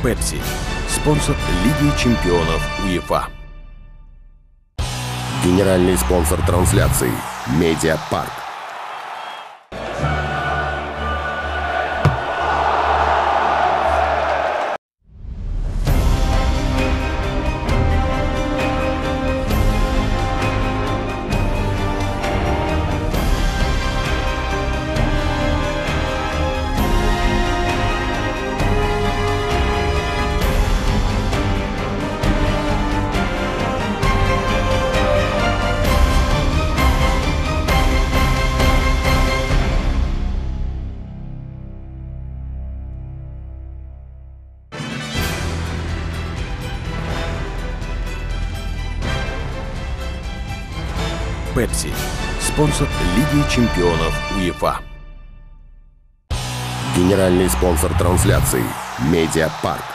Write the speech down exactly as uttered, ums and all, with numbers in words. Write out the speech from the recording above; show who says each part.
Speaker 1: Pepsi – спонсор Лиги чемпионов УЕФА.
Speaker 2: Генеральный спонсор трансляции – Медиапарк.
Speaker 1: Pepsi – спонсор Лиги чемпионов УЕФА.
Speaker 2: Генеральный спонсор трансляции – Медиапарк.